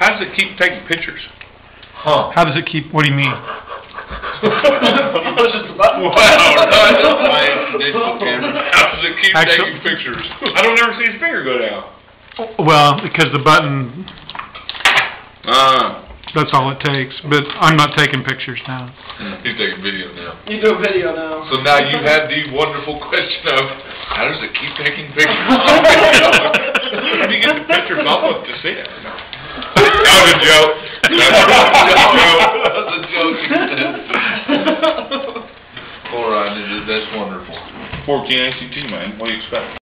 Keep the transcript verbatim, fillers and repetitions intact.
how does it keep taking pictures? Huh. How does it keep, what do you mean? Wow, right? Digital camera. How does it keep Actually, taking pictures? I don't ever see his finger go down. Well, because the button, Uh, that's all it takes. But I'm not taking pictures now. He's taking video now. You do a video now. So now you have the wonderful question of, how does it keep taking pictures? How do you get the pictures off of to see it? That was a joke. That was a joke. All right, that's wonderful. fourteen A C T, man. What do you expect?